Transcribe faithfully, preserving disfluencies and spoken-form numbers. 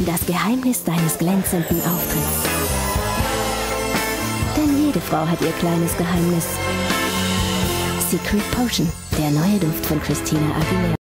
das Geheimnis deines glänzenden Auftritts. Denn jede Frau hat ihr kleines Geheimnis. Secret Potion, der neue Duft von Christina Aguilera.